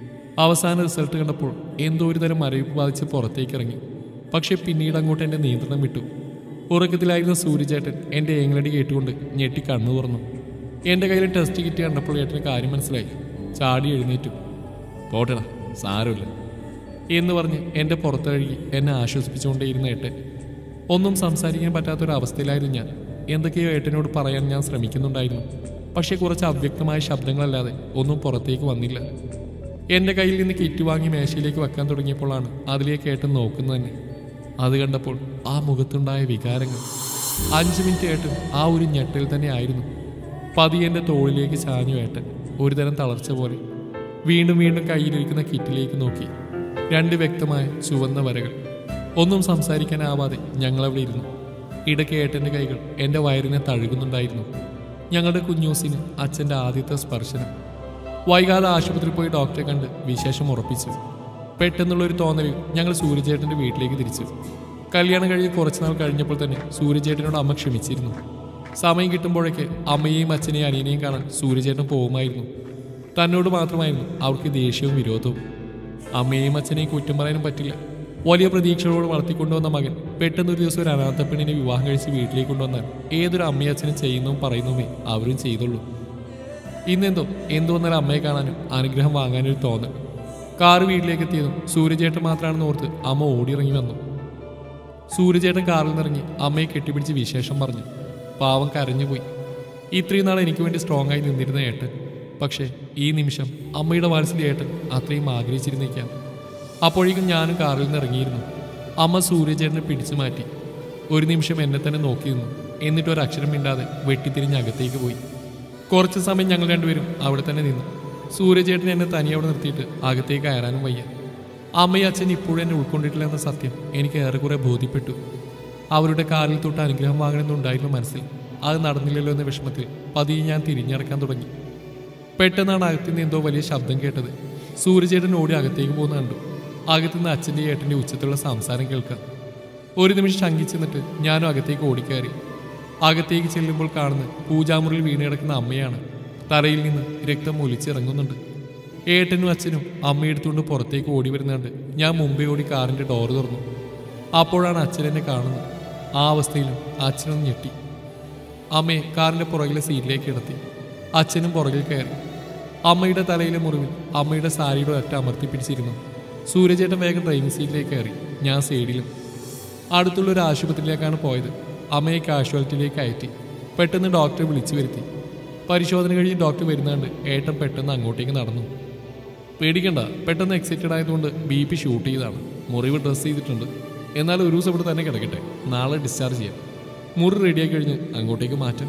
അവസാന റിസൾട്ട് കണ്ടപ്പോൾ എന്തോ ഒരു തരം മരവിപ്പ് ബാധിച്ച് പുറത്തേക്ക് ഇറങ്ങി. പക്ഷെ പിന്നീട് അങ്ങോട്ട് എൻ്റെ നിയന്ത്രണം വിട്ടു. ഉറക്കത്തിലായിരുന്ന സൂര്യചേട്ടൻ എൻ്റെ ഏങ്ങളടി കേട്ടുകൊണ്ട് ഞെട്ടി കണ്ണു തുറന്നു. എൻ്റെ കയ്യിൽ ടെസ്റ്റ് കിറ്റ് കണ്ടപ്പോൾ ഏട്ടന് കാര്യം മനസ്സിലായി. ചാടി എഴുന്നേറ്റു. പോട്ടടാ, സാരമില്ല എന്ന് പറഞ്ഞ് എൻ്റെ പുറത്തഴുകി എന്നെ ആശ്വസിപ്പിച്ചുകൊണ്ടേയിരുന്ന ഏട്ടൻ. ഒന്നും സംസാരിക്കാൻ പറ്റാത്തൊരവസ്ഥയിലായിരുന്നു ഞാൻ. എന്തൊക്കെയോ ഏട്ടനോട് പറയാൻ ഞാൻ ശ്രമിക്കുന്നുണ്ടായിരുന്നു. പക്ഷേ കുറച്ച് അവ്യക്തമായ ശബ്ദങ്ങളല്ലാതെ ഒന്നും പുറത്തേക്ക് വന്നില്ല. എൻ്റെ കയ്യിൽ നിന്ന് കിറ്റ് വാങ്ങി മേശയിലേക്ക് വെക്കാൻ തുടങ്ങിയപ്പോഴാണ് അതിലേക്ക് ഏട്ടൻ നോക്കുന്നത് തന്നെ. അത് കണ്ടപ്പോൾ ആ മുഖത്തുണ്ടായ വികാരങ്ങൾ 5 മിനിറ്റ് ഏട്ടൻ ആ ഒരു ഞെട്ടൽ തന്നെ ആയിരുന്നു. പതിയെ എൻ്റെ തോളിലേക്ക് ചാഞ്ഞു ഏട്ടൻ. ഒരുതരം തളർച്ച പോലെ വീണ്ടും വീണ്ടും കയ്യിലിരിക്കുന്ന കിറ്റിലേക്ക് നോക്കി. 2 വ്യക്തമായ ചുവന്ന വരകൾ. ഒന്നും സംസാരിക്കാനാവാതെ ഞങ്ങളവിടെ ഇരുന്നു. ഇടയ്ക്ക് ഏട്ടൻ്റെ കൈകൾ എൻ്റെ വയറിനെ തഴുകുന്നുണ്ടായിരുന്നു. ഞങ്ങളുടെ കുഞ്ഞൂസിന് അച്ഛൻ്റെ ആദ്യത്തെ സ്പർശനം. വൈകാതെ ആശുപത്രിയിൽ പോയി ഡോക്ടറെ കണ്ട് വിശേഷം ഉറപ്പിച്ചു. പെട്ടെന്നുള്ളൊരു തോന്നലിൽ ഞങ്ങൾ സൂര്യചേട്ടൻ്റെ വീട്ടിലേക്ക് തിരിച്ചു. കല്യാണം കഴിഞ്ഞ് കുറച്ചുനാൾ കഴിഞ്ഞപ്പോൾ തന്നെ സൂര്യചേട്ടനോട് അമ്മ ക്ഷമിച്ചിരുന്നു. സമയം കിട്ടുമ്പോഴൊക്കെ അമ്മയെയും അച്ഛനെയും അനിയനെയും കാണാൻ സൂര്യചേട്ടൻ പോകുമായിരുന്നു. തന്നോട് മാത്രമായിരുന്നു അവർക്ക് ദേഷ്യവും വിരോധവും. അമ്മയെയും അച്ഛനെയും കുറ്റം പറയാനും പറ്റില്ല. വലിയ പ്രതീക്ഷകളോട് വളർത്തിക്കൊണ്ടുവന്ന മകൻ പെട്ടെന്നൊരു ദിവസം ഒരു അനാഥപ്പെണ്ണിനെ വിവാഹം കഴിച്ച് വീട്ടിലേക്ക് കൊണ്ടുവന്നാൽ ഏതൊരു അമ്മയും അച്ഛനും ചെയ്യുന്നതും പറയുന്നതുമേ അവരും ചെയ്തുള്ളൂ. ഇന്നെന്തോ എന്തു വന്നാലും അമ്മയെ കാണാനും അനുഗ്രഹം വാങ്ങാനൊരു തോന്നൽ. കാറ് വീട്ടിലേക്ക് എത്തിയതും സൂര്യചേട്ടൻ മാത്രമാണെന്ന് ഓർത്ത് അമ്മ ഓടിയിറങ്ങി വന്നു. സൂര്യചേട്ടൻ കാറിൽ നിന്നിറങ്ങി അമ്മയെ കെട്ടിപ്പിടിച്ച് വിശേഷം പറഞ്ഞു. പാവം കരഞ്ഞുപോയി. ഇത്രയും നാൾ എനിക്ക് വേണ്ടി സ്ട്രോങ് ആയി നിന്നിരുന്ന ഏട്ടൻ. പക്ഷേ ഈ നിമിഷം അമ്മയുടെ വാത്സല്യ ഏട്ടൻ അത്രയും ആഗ്രഹിച്ചിരുന്നേക്കാം. അപ്പോഴേക്കും ഞാനും കാറിൽ നിന്ന് ഇറങ്ങിയിരുന്നു. അമ്മ സൂര്യചേട്ടനെ പിടിച്ചു മാറ്റി. ഒരു നിമിഷം എന്നെ തന്നെ നോക്കി നിന്നു. എന്നിട്ട് ഒരു അക്ഷരം മിണ്ടാതെ വെട്ടിത്തിരിഞ്ഞ് അകത്തേക്ക് പോയി. കുറച്ച് സമയം ഞങ്ങൾ രണ്ടുപേരും അവിടെ തന്നെ നിന്നു. സൂര്യചേട്ടൻ എന്നെ തനിയെ അവിടെ നിർത്തിയിട്ട് അകത്തേക്ക് കയറാനും വയ്യ. അമ്മയും അച്ഛൻ ഇപ്പോഴും എന്നെ ഉൾക്കൊണ്ടിട്ടില്ല എന്ന സത്യം എനിക്ക് ഏറെക്കുറെ ബോധ്യപ്പെട്ടു. അവരുടെ കാലിൽ തൊട്ട് അനുഗ്രഹം വാങ്ങണമെന്നുണ്ടായിരുന്നു മനസ്സിൽ. അത് നടന്നില്ലല്ലോ എന്ന വിഷമത്തിൽ പതിയെ ഞാൻ തിരിഞ്ഞടക്കാൻ തുടങ്ങി. പെട്ടെന്നാണ് അകത്തുനിന്ന് എന്തോ വലിയ ശബ്ദം കേട്ടത്. സൂര്യചേട്ടൻ ഓടി അകത്തേക്ക് പോകുന്ന കണ്ടു. അകത്തുനിന്ന് അച്ഛൻ്റെ ഏട്ടൻ്റെ ഉച്ചത്തിലുള്ള സംസാരം കേൾക്കാം. ഒരു നിമിഷം ശങ്കിച്ചെന്നിട്ട് ഞാനും അകത്തേക്ക് ഓടിക്കയറി. അകത്തേക്ക് ചെല്ലുമ്പോൾ കാണുന്ന പൂജാമുറിയിൽ വീണ് കിടക്കുന്ന അമ്മയാണ്. തലയിൽ നിന്ന് രക്തം ഒലിച്ചിറങ്ങുന്നുണ്ട്. ഏട്ടനും അച്ഛനും അമ്മയെടുത്തുകൊണ്ട് പുറത്തേക്ക് ഓടി വരുന്നുണ്ട്. ഞാൻ മുമ്പേ ഓടി കാറിൻ്റെ ഡോർ തുറന്നു. അപ്പോഴാണ് അച്ഛൻ എന്നെ കാണുന്നത്. ആ അവസ്ഥയിലും അച്ഛനൊന്ന് ഞെട്ടി. അമ്മയെ കാറിൻ്റെ പുറകിലെ സീറ്റിലേക്ക് കിടത്തി. അച്ഛനും പുറകിൽ കയറി. അമ്മയുടെ തലയിലെ മുറിവിൽ അമ്മയുടെ സാരിയുടെ ഒറ്റ അമർത്തി പിടിച്ചിരുന്നു. സൂര്യചേട്ടൻ വേഗം ഡ്രൈവിംഗ് സീറ്റിലേക്ക് കയറി. ഞാൻ സൈഡിലും. അടുത്തുള്ളൊരു ആശുപത്രിയിലേക്കാണ് പോയത്. അമ്മയെ കാഷ്വാലിറ്റിയിലേക്ക് അയറ്റി. പെട്ടെന്ന് ഡോക്ടറെ വിളിച്ചു വരുത്തി. പരിശോധന കഴിഞ്ഞ് ഡോക്ടർ വരുന്നുണ്ട്. ഏട്ടൻ പെട്ടെന്ന് അങ്ങോട്ടേക്ക് നടന്നു. പേടിക്കണ്ട, പെട്ടെന്ന് എക്സൈറ്റഡ് ആയതുകൊണ്ട് BP ഷൂട്ട് ചെയ്താണ്. മുറിവ് ഡ്രസ്സ് ചെയ്തിട്ടുണ്ട്. എന്നാൽ ഒരു ദിവസം ഇവിടെ തന്നെ കിടക്കട്ടെ. നാളെ ഡിസ്ചാർജ് ചെയ്യാം. മുറി റെഡിയായി കഴിഞ്ഞ് അങ്ങോട്ടേക്ക് മാറ്റാം.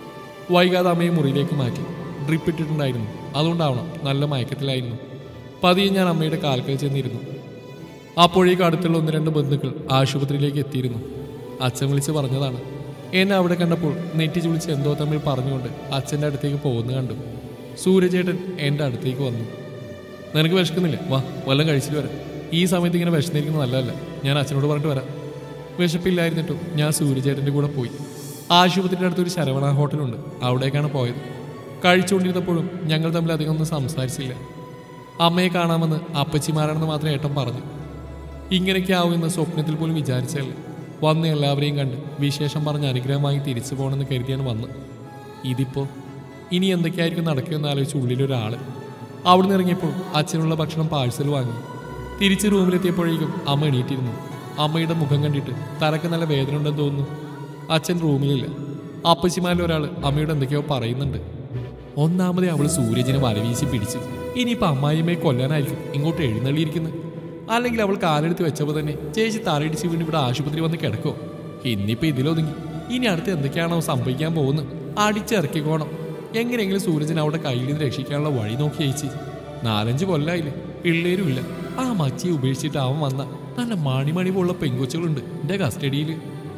വൈകാതെ അമ്മയെ മുറിയിലേക്ക് മാറ്റി. ഡ്രിപ്പ് ഇട്ടിട്ടുണ്ടായിരുന്നു. അതുകൊണ്ടാവണം നല്ല മയക്കത്തിലായിരുന്നു. പതിയെ ഞാൻ അമ്മയുടെ കാൽക്കൽ ചെന്നിരുന്നു. അപ്പോഴേക്കും അടുത്തുള്ള 1-2 ബന്ധുക്കൾ ആശുപത്രിയിലേക്ക് എത്തിയിരുന്നു. അച്ഛൻ വിളിച്ച് പറഞ്ഞതാണ്. എന്നെ അവിടെ കണ്ടപ്പോൾ നെറ്റി ചുളിച്ച് എന്തോ തമ്മിൽ പറഞ്ഞുകൊണ്ട് അച്ഛൻ്റെ അടുത്തേക്ക് പോകുന്നത് കണ്ടു. സൂര്യചേട്ടൻ എൻ്റെ അടുത്തേക്ക് വന്നു. നിനക്ക് വിശക്കുന്നില്ലേ? വാ, വല്ലതും കഴിച്ചിട്ട് വരാം. ഈ സമയത്ത് ഇങ്ങനെ വിശന്നിരിക്കുന്നത് നല്ലതല്ല. ഞാൻ അച്ഛനോട് പറഞ്ഞിട്ട് വരാം. വിശപ്പില്ലായിരുന്നിട്ടും ഞാൻ സൂര്യചേട്ടൻ്റെ കൂടെ പോയി. ആശുപത്രിയുടെ അടുത്തൊരു ശരവണ ഹോട്ടലുണ്ട്. അവിടേക്കാണ് പോയത്. കഴിച്ചുകൊണ്ടിരുന്നപ്പോഴും ഞങ്ങൾ തമ്മിൽ അധികം ഒന്നും സംസാരിച്ചില്ല. അമ്മയെ കാണാമെന്ന് അപ്പച്ചിമാരാണെന്ന് മാത്രമേ ഏട്ടൻ പറഞ്ഞു. ഇങ്ങനെയൊക്കെ ആവുമെന്ന് സ്വപ്നത്തിൽ പോലും വിചാരിച്ചല്ല. വന്ന് എല്ലാവരെയും കണ്ട് വിശേഷം പറഞ്ഞ് അനുഗ്രഹമായി തിരിച്ചു പോകണമെന്ന് കരുതിയാണ് വന്ന്. ഇതിപ്പോൾ ഇനി എന്തൊക്കെയായിരിക്കും നടക്കുകയെന്ന് ആലോചിച്ച് ഉള്ളിലൊരാൾ. അവിടുന്ന് ഇറങ്ങിയപ്പോൾ അച്ഛനുള്ള ഭക്ഷണം പാഴ്സൽ വാങ്ങി. തിരിച്ച് റൂമിലെത്തിയപ്പോഴേക്കും അമ്മ എണീറ്റിരുന്നു. അമ്മയുടെ മുഖം കണ്ടിട്ട് തലക്ക് നല്ല വേദന ഉണ്ടെന്ന് തോന്നുന്നു. അച്ഛൻ റൂമിലില്ല. അപ്പച്ചിമാരിൽ ഒരാൾ അമ്മയോട് എന്തൊക്കെയോ പറയുന്നുണ്ട്. ഒന്നാമതേ അവൾ സൂരജിനെ വലവീശി പിടിച്ചു. ഇനിയിപ്പോൾ അമ്മായിയമ്മയെ കൊല്ലാനായിരിക്കും ഇങ്ങോട്ട് എഴുന്നള്ളിയിരിക്കുന്നത്. അല്ലെങ്കിൽ അവൾ കാലെടുത്ത് വെച്ചപ്പോൾ തന്നെ ചേച്ചി തലയിടിച്ച് വീണ് ഇവിടെ ആശുപത്രി വന്ന് കിടക്കോ. ഇന്നിപ്പോൾ ഇതിലൊതുങ്ങി. ഇനി അടുത്ത് എന്തൊക്കെയാണോ സംഭവിക്കാൻ പോകുന്നത്? അടിച്ചിറക്കിക്കോണം. എങ്ങനെയെങ്കിലും സൂരജിനെ അവിടെ കയ്യിൽ നിന്ന് രക്ഷിക്കാനുള്ള വഴി നോക്കി ചേച്ചി. 4-5 കൊല്ലായില്ലേ, പിള്ളേരുമില്ല. ആ മച്ചിയെ ഉപേക്ഷിച്ചിട്ട് അവൻ വന്ന നല്ല മണിമണി പോലുള്ള പെങ്കൊച്ചുകളുണ്ട് എൻ്റെ കസ്റ്റഡിയിൽ.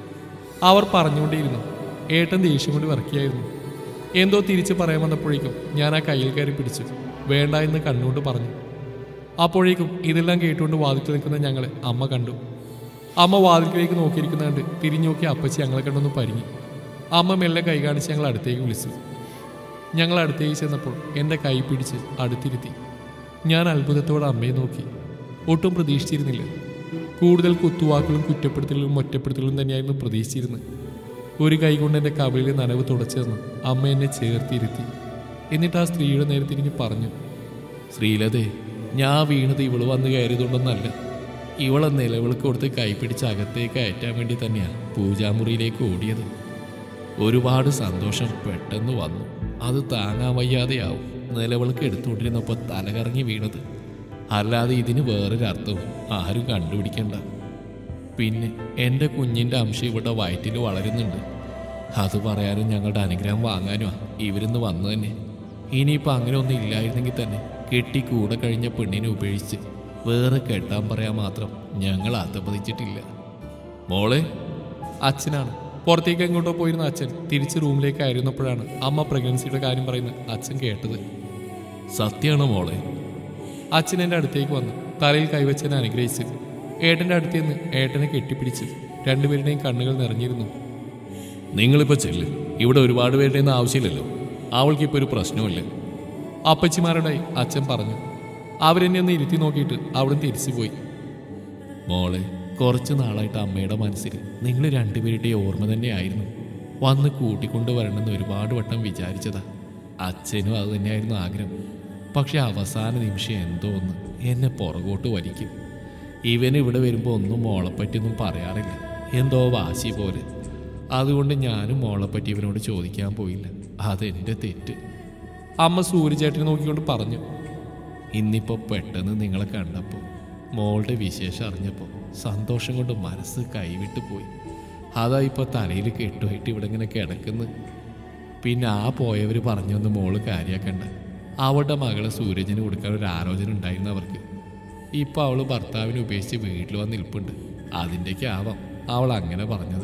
അവർ പറഞ്ഞുകൊണ്ടേയിരുന്നു. ഏട്ടൻ ദേഷ്യം കൊണ്ട് വിറക്കിയായിരുന്നു. എന്തോ തിരിച്ച് പറയാൻ വന്നപ്പോഴേക്കും ഞാൻ ആ കയ്യിൽ കയറി പിടിച്ചു. വേണ്ട എന്ന് കണ്ണുകൊണ്ട് പറഞ്ഞു. അപ്പോഴേക്കും ഇതെല്ലാം കേട്ടുകൊണ്ട് വാതിൽക്ക് നിൽക്കുന്ന ഞങ്ങളെ അമ്മ കണ്ടു. അമ്മ വാതിൽക്കിലേക്ക് നോക്കിയിരിക്കുന്ന കണ്ട് തിരിഞ്ഞു നോക്കി അപ്പച്ചി ഞങ്ങളെ കണ്ടൊന്ന് പരിങ്ങി. അമ്മ മെല്ലെ കൈ കാണിച്ച് ഞങ്ങൾ അടുത്തേക്ക് വിളിച്ചു. ഞങ്ങൾ അടുത്തേക്ക് ചെന്നപ്പോൾ എൻ്റെ കൈ പിടിച്ച് അടുത്തിരുത്തി. ഞാൻ അത്ഭുതത്തോടെ അമ്മയെ നോക്കി. ഒട്ടും പ്രതീക്ഷിച്ചിരുന്നില്ല. കൂടുതൽ കുത്തുവാക്കുകളും കുറ്റപ്പെടുത്തലും ഒറ്റപ്പെടുത്തലും തന്നെയായിരുന്നു പ്രതീക്ഷിച്ചിരുന്നത്. ഒരു കൈ കൊണ്ട് എൻ്റെ കവിളിലെ നനവ് തുടച്ചു തന്നു അമ്മ എന്നെ ചേർത്തിരുത്തി. എന്നിട്ട് ആ സ്ത്രീയുടെ നേരെ തിരിഞ്ഞ് പറഞ്ഞു, ശ്രീലതേ, ഞാൻ വീണത് ഇവള് വന്ന് കയറിയതുകൊണ്ടൊന്നല്ല. ഇവളെ നിലവിളക്ക് കൊടുത്ത് കൈപ്പിടിച്ച് അകത്തേക്ക് കയറ്റാൻ വേണ്ടി തന്നെയാണ് പൂജാമുറിയിലേക്ക് ഓടിയത്. ഒരുപാട് സന്തോഷം പെട്ടെന്ന് വന്നു. അത് താങ്ങാൻ വയ്യാതെയാവും നിലവിളക്ക് എടുത്തുകൊണ്ടിരുന്നപ്പോൾ തലകറങ്ങി വീണത്. അല്ലാതെ ഇതിന് വേറൊരർത്ഥവും ആരും കണ്ടുപിടിക്കണ്ട. പിന്നെ എൻ്റെ കുഞ്ഞിൻ്റെ അംശം ഇവിടെ വയറ്റിൽ വളരുന്നുണ്ട്. അത് പറയാനും ഞങ്ങളുടെ അനുഗ്രഹം വാങ്ങാനുമാണ് ഇവരിന്ന് വന്നു തന്നെ. ഇനിയിപ്പോൾ അങ്ങനെ ഒന്നും ഇല്ലായിരുന്നെങ്കിൽ തന്നെ കെട്ടി കൂടെ കഴിഞ്ഞ പെണ്ണിനെ ഉപേക്ഷിച്ച് വേറെ കെട്ടാൻ പറയാൻ മാത്രം ഞങ്ങൾ അധപ്പതിച്ചിട്ടില്ല. മോളെ, അച്ഛനാണ്. പുറത്തേക്ക് എങ്ങോട്ടോ പോയിരുന്ന അച്ഛൻ തിരിച്ച് റൂമിലേക്ക് ആയിരുന്നപ്പോഴാണ് അമ്മ പ്രഗ്നൻസിയുടെ കാര്യം പറയുന്നത് അച്ഛൻ കേട്ടത്. സത്യമാണോ മോളെ? അച്ഛൻ എൻ്റെ അടുത്തേക്ക് വന്നു തലയിൽ കൈവച്ചെന്നെ അനുഗ്രഹിച്ച്. ഏട്ടൻ്റെ അടുത്ത് നിന്ന് ഏട്ടനെ കെട്ടിപ്പിടിച്ച്. രണ്ടുപേരുടെയും കണ്ണുകൾ നിറഞ്ഞിരുന്നു. നിങ്ങളിപ്പോൾ ചെല്ല്, ഇവിടെ ഒരുപാട് പേരുടെയൊന്നും ആവശ്യമില്ലല്ലോ. അവൾക്കിപ്പോൾ ഒരു പ്രശ്നമില്ല. അപ്പച്ചിമാരുടെ അച്ഛൻ പറഞ്ഞു. അവരെന്നെ ഒന്ന് ഇരുത്തി നോക്കിയിട്ട് അവിടുന്ന് തിരിച്ചു പോയി. മോളെ, കുറച്ച് നാളായിട്ട് അമ്മയുടെ മനസ്സിൽ നിങ്ങൾ രണ്ടുപേരുടെയും ഓർമ്മ തന്നെയായിരുന്നു. വന്ന് കൂട്ടിക്കൊണ്ട് വരണമെന്ന് ഒരുപാട് വട്ടം വിചാരിച്ചതാ. അച്ഛനും അത് തന്നെയായിരുന്നു ആഗ്രഹം. പക്ഷെ അവസാന നിമിഷം എന്തോ ഒന്ന് എന്നെ പുറകോട്ട് വലിക്കും. ഇവന് ഇവിടെ വരുമ്പോൾ ഒന്നും മോളെപ്പറ്റിയൊന്നും പറയാറില്ല, എന്തോ വാശി പോലെ. അതുകൊണ്ട് ഞാനും മോളെപ്പറ്റി ഇവനോട് ചോദിക്കാൻ പോയില്ല. അതെൻ്റെ തെറ്റ്. അമ്മ സൂര്യചേട്ടനെ നോക്കിക്കൊണ്ട് പറഞ്ഞു. ഇന്നിപ്പോൾ പെട്ടെന്ന് നിങ്ങളെ കണ്ടപ്പോൾ മോളുടെ വിശേഷം അറിഞ്ഞപ്പോൾ സന്തോഷം കൊണ്ട് മനസ്സ് കൈവിട്ടു പോയി. അതാ ഇപ്പോൾ തലയിൽ കെട്ടുമായിട്ട് ഇവിടെ ഇങ്ങനെ കിടക്കുന്നു. പിന്നെ ആ പോയവർ പറഞ്ഞൊന്ന് മോള് കാര്യമാക്കണ്ട. അവളുടെ മകളെ സൂരജിന് കൊടുക്കാൻ ഒരു ആലോചന ഉണ്ടായിരുന്നു അവർക്ക്. ഇപ്പോൾ അവൾ ഭർത്താവിനെ ഉപേക്ഷിച്ച് വീട്ടിൽ വന്ന് നിൽപ്പുണ്ട്. അതിൻ്റെയൊക്കെ ആവാം അവൾ അങ്ങനെ പറഞ്ഞത്.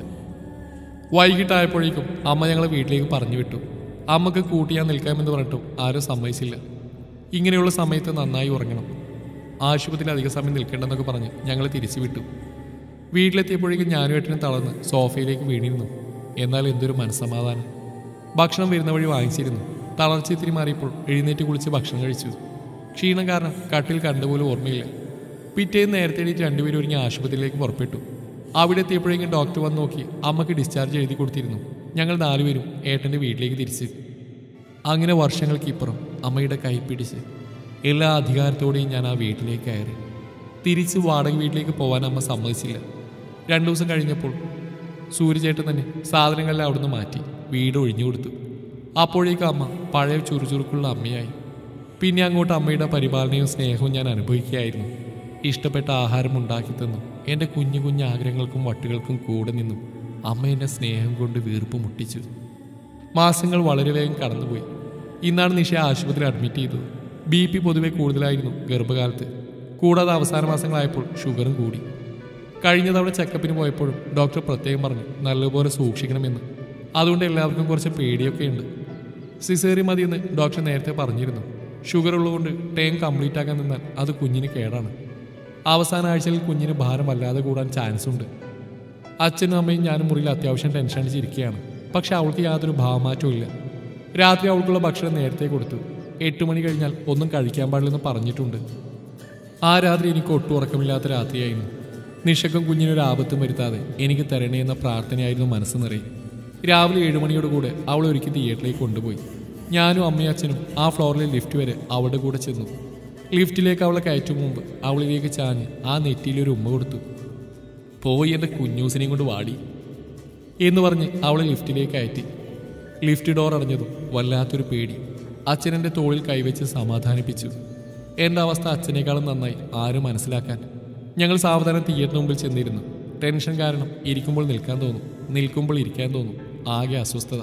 വൈകിട്ടായപ്പോഴേക്കും അമ്മ ഞങ്ങളെ വീട്ടിലേക്ക് പറഞ്ഞു വിട്ടു. അമ്മക്ക് കൂട്ടിയാൻ നിൽക്കാമെന്ന് പറഞ്ഞിട്ടും ആരും സമ്മതിച്ചില്ല. ഇങ്ങനെയുള്ള സമയത്ത് നന്നായി ഉറങ്ങണം, ആശുപത്രിയിൽ അധിക സമയം നിൽക്കേണ്ടെന്നൊക്കെ പറഞ്ഞ് ഞങ്ങൾ തിരിച്ചു വിട്ടു. വീട്ടിലെത്തിയപ്പോഴേക്കും ഞാനും ഏട്ടനും തളർന്ന് സോഫയിലേക്ക് വീണിരുന്നു. എന്നാൽ എന്തൊരു മനസ്സമാധാനം. ഭക്ഷണം വരുന്ന വഴി വാങ്ങിച്ചിരുന്നു. തളർച്ച ഇത്തിരി മാറിയപ്പോൾ എഴുന്നേറ്റ് കുളിച്ച് ഭക്ഷണം കഴിച്ചു. ക്ഷീണം കാരണം കട്ടിൽ കണ്ടുപോലും ഓർമ്മയില്ല. പിറ്റേന്ന് നേരത്തെ എണീറ്റ് രണ്ടുപേരും ഒരുങ്ങി ആശുപത്രിയിലേക്ക് പുറപ്പെട്ടു. അവിടെ എത്തിയപ്പോഴേക്കും ഡോക്ടർ വന്ന് നോക്കി അമ്മക്ക് ഡിസ്ചാർജ് എഴുതി കൊടുത്തിരുന്നു. ഞങ്ങൾ 4 പേരും ഏട്ടൻ്റെ വീട്ടിലേക്ക് തിരിച്ച്. അങ്ങനെ വർഷങ്ങൾക്കിപ്പുറം അമ്മയുടെ കൈ പിടിച്ച് എല്ലാ അധികാരത്തോടെയും ഞാൻ ആ വീട്ടിലേക്ക് കയറി. തിരിച്ച് വാടക വീട്ടിലേക്ക് പോകാൻ അമ്മ സമ്മതിച്ചില്ല. 2 ദിവസം കഴിഞ്ഞപ്പോൾ സൂര്യചേട്ടൻ തന്നെ സാധനങ്ങളെല്ലാം അവിടുന്ന് മാറ്റി വീട് ഒഴിഞ്ഞു കൊടുത്തു. അപ്പോഴേക്കും അമ്മ പഴയ ചുറുചുറുക്കുള്ള അമ്മയായി. പിന്നെ അങ്ങോട്ട് അമ്മയുടെ പരിപാലനയും സ്നേഹവും ഞാൻ അനുഭവിക്കുകയായിരുന്നു. ഇഷ്ടപ്പെട്ട ആഹാരം ഉണ്ടാക്കി തന്നു. എൻ്റെ കുഞ്ഞു കുഞ്ഞു ആഗ്രഹങ്ങൾക്കും വട്ടുകൾക്കും കൂടെ നിന്നും അമ്മ എൻ്റെ സ്നേഹം കൊണ്ട് വീർപ്പ് മുട്ടിച്ചു. മാസങ്ങൾ വളരെ വേഗം കടന്നുപോയി. ഇന്നാണ് നിഷയെ ആശുപത്രിയിൽ അഡ്മിറ്റ് ചെയ്തത്. BP പൊതുവെ കൂടുതലായിരുന്നു ഗർഭകാലത്ത്. കൂടാതെ അവസാന മാസങ്ങളായപ്പോൾ ഷുഗറും കൂടി. കഴിഞ്ഞ തവണ ചെക്കപ്പിന് പോയപ്പോഴും ഡോക്ടർ പ്രത്യേകം പറഞ്ഞു നല്ലപോലെ സൂക്ഷിക്കണമെന്ന്. അതുകൊണ്ട് എല്ലാവർക്കും കുറച്ച് പേടിയൊക്കെ ഉണ്ട്. സിസേറിയൻ മതിയെന്ന് ഡോക്ടർ നേരത്തെ പറഞ്ഞിരുന്നു. ഷുഗർ ഉള്ളതുകൊണ്ട് ടേം കംപ്ലീറ്റ് ആക്കാൻ നിന്നാൽ അത് കുഞ്ഞിന് കേടാണ്. അവസാന ആഴ്ചയിൽ കുഞ്ഞിന് ഭാരം വല്ലാതെ കൂടാൻ ചാൻസ് ഉണ്ട്. അച്ഛനും അമ്മയും ഞാനും മുറിയിൽ അത്യാവശ്യം ടെൻഷൻ അടിച്ചിരിക്കുകയാണ്. പക്ഷെ അവൾക്ക് യാതൊരു ഭാവമാറ്റവും ഇല്ല. രാത്രി അവൾക്കുള്ള ഭക്ഷണം നേരത്തെ കൊടുത്തു. 8 മണി കഴിഞ്ഞാൽ ഒന്നും കഴിക്കാൻ പാടില്ലെന്ന് പറഞ്ഞിട്ടുണ്ട്. ആ രാത്രി എനിക്ക് ഒട്ടും ഉറക്കമില്ലാത്ത രാത്രിയായിരുന്നു. നിഷക്കും കുഞ്ഞിനൊരു ആപത്തും വരുത്താതെ എനിക്ക് തരണേ എന്ന പ്രാർത്ഥനയായിരുന്നു മനസ്സ് നിറയെ. രാവിലെ 7 മണിയോടുകൂടെ അവൾ ഒരുക്കി തിയേറ്ററിലേക്ക് കൊണ്ടുപോയി. ഞാനും അമ്മയും അച്ഛനും ആ ഫ്ലോറിലെ ലിഫ്റ്റ് വരെ അവളുടെ കൂടെ ചെന്നു. ലിഫ്റ്റിലേക്ക് അവളെ കയറ്റും മുമ്പ് അവളിലേക്ക് ചാഞ്ഞ് ആ നെറ്റിയിലൊരു ഉമ്മ കൊടുത്തു. പോയി എൻ്റെ കുഞ്ഞൂസിനെയും കൊണ്ട് വാടി എന്ന് പറഞ്ഞ് അവളെ ലിഫ്റ്റിലേക്ക് കയറ്റി. ലിഫ്റ്റ് ഡോർ അടഞ്ഞതും വല്ലാത്തൊരു പേടി. അച്ഛനെൻ്റെ തോളിൽ കൈവച്ച് സമാധാനിപ്പിച്ചു. എൻ്റെ അവസ്ഥ അച്ഛനേക്കാളും നന്നായി ആരും മനസ്സിലാക്കാൻ. ഞങ്ങൾ സാവധാനം തിയേറ്ററിന് മുമ്പിൽ ചെന്നിരുന്നു. ടെൻഷൻ കാരണം ഇരിക്കുമ്പോൾ നിൽക്കാൻ തോന്നും, നിൽക്കുമ്പോൾ ഇരിക്കാൻ തോന്നും. ആകെ അസ്വസ്ഥത.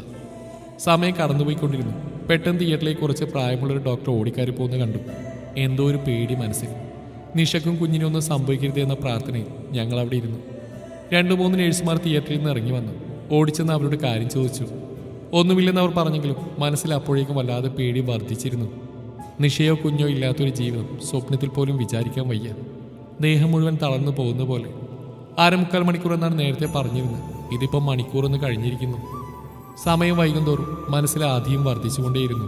സമയം കടന്നുപോയിക്കൊണ്ടിരുന്നു. പെട്ടെന്ന് തിയേറ്ററിലേക്ക് കുറച്ച് പ്രായമുള്ളൊരു ഡോക്ടർ ഓടിക്കയറി പോകുന്നത് കണ്ടു. എന്തോ ഒരു പേടി മനസ്സിൽ. നിഷക്കും കുഞ്ഞിനും ഒന്നും സംഭവിക്കരുത് എന്ന പ്രാർത്ഥനയിൽ ഞങ്ങൾ അവിടെ ഇരുന്നു. 2-3 നേഴ്സുമാർ തിയേറ്ററിൽ നിന്ന് ഇറങ്ങി വന്നു. ഓടിച്ചെന്ന് അവരോട് കാര്യം ചോദിച്ചു. ഒന്നുമില്ലെന്ന് അവർ പറഞ്ഞെങ്കിലും മനസ്സിൽ അപ്പോഴേക്കും വല്ലാതെ പേടി വർദ്ധിച്ചിരുന്നു. നിഷയോ കുഞ്ഞോ ഇല്ലാത്തൊരു ജീവിതം സ്വപ്നത്തിൽ പോലും വിചാരിക്കാൻ വയ്യ. ദേഹം മുഴുവൻ തളർന്നു പോകുന്ന പോലെ. 1/4 മണിക്കൂർ എന്നാണ് നേരത്തെ പറഞ്ഞിരുന്നത്. ഇതിപ്പോൾ മണിക്കൂറൊന്ന് കഴിഞ്ഞിരിക്കുന്നു. സമയം വൈകും തോറും മനസ്സിൽ ആദ്യം വർദ്ധിച്ചുകൊണ്ടേയിരുന്നു.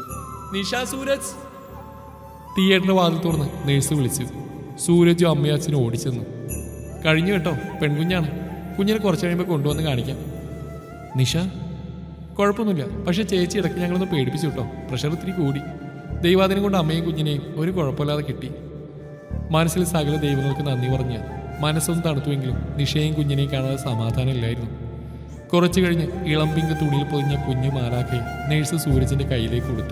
നിഷ, സൂരജ്! തിയേറ്ററിന്റെ വാതിൽ തുറന്ന് നേഴ്സ് വിളിച്ചു. സൂരജും അമ്മയും അച്ഛനും ഓടിച്ചെന്നു. കഴിഞ്ഞു കേട്ടോ, പെൺകുഞ്ഞാണ്. കുഞ്ഞിനെ കുറച്ച് കഴിയുമ്പോൾ കൊണ്ടുവന്ന് കാണിക്കാം. നിഷ: കുഴപ്പമൊന്നുമില്ല, പക്ഷെ ചേച്ചി ഇടയ്ക്ക് ഞങ്ങളൊന്ന് പേടിപ്പിച്ചു കേട്ടോ. പ്രഷർ ഇത്തിരി കൂടി. ദൈവാദിനം കൊണ്ട് അമ്മയും കുഞ്ഞിനെയും ഒരു കുഴപ്പമില്ലാതെ കിട്ടി. മനസ്സിൽ സകല ദൈവങ്ങൾക്ക് നന്ദി പറഞ്ഞാൽ മനസ്സൊന്നും തണുത്തുവെങ്കിലും നിഷയും കുഞ്ഞിനെയും കാണാതെ സമാധാനമില്ലായിരുന്നു. കുറച്ചു കഴിഞ്ഞ് ഇളം പിങ്ക് തുണിയിൽ പൊതിഞ്ഞ കുഞ്ഞു മാലാഖയെ നേഴ്സ് സൂരജിന്റെ കയ്യിലേക്ക് കൊടുത്തു.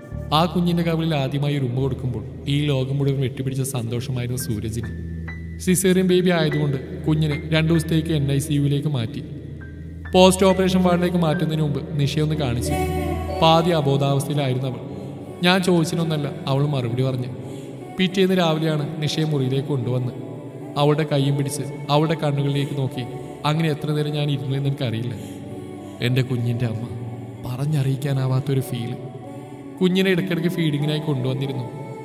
ആ കുഞ്ഞിന്റെ കവിളിൽ ആദ്യമായി ഒരു ഉമ്മ കൊടുക്കുമ്പോൾ ഈ ലോകം മുഴുവൻ വെട്ടിപ്പിടിച്ച സന്തോഷമായിരുന്നു സൂരജിന്. സിസേറിയൻ ബേബി ആയതുകൊണ്ട് കുഞ്ഞിനെ 2 ദിവസത്തേക്ക് NICUവിലേക്ക് മാറ്റി. പോസ്റ്റ് ഓപ്പറേഷൻ വാർഡിലേക്ക് മാറ്റുന്നതിന് മുമ്പ് നിഷയൊന്ന് കാണിച്ചു. പാതി അബോധാവസ്ഥയിലായിരുന്നു അവൾ. ഞാൻ ചോദിച്ചിട്ടൊന്നല്ല അവൾ മറുപടി പറഞ്ഞു. പിറ്റേന്ന് രാവിലെയാണ് നിഷയെ മുറിയിലേക്ക് കൊണ്ടുവന്ന്. അവളുടെ കൈയും പിടിച്ച് അവളുടെ കണ്ണുകളിലേക്ക് നോക്കി. അങ്ങനെ എത്ര നേരം ഞാൻ ഇരുന്നു എന്ന് എനിക്കറിയില്ല. എൻ്റെ കുഞ്ഞിൻ്റെ അമ്മ. പറഞ്ഞറിയിക്കാനാവാത്തൊരു ഫീല്. കുഞ്ഞിനെ ഇടയ്ക്കിടയ്ക്ക് ഫീഡിങ്ങിനായി കൊണ്ടുവന്നിരുന്നു.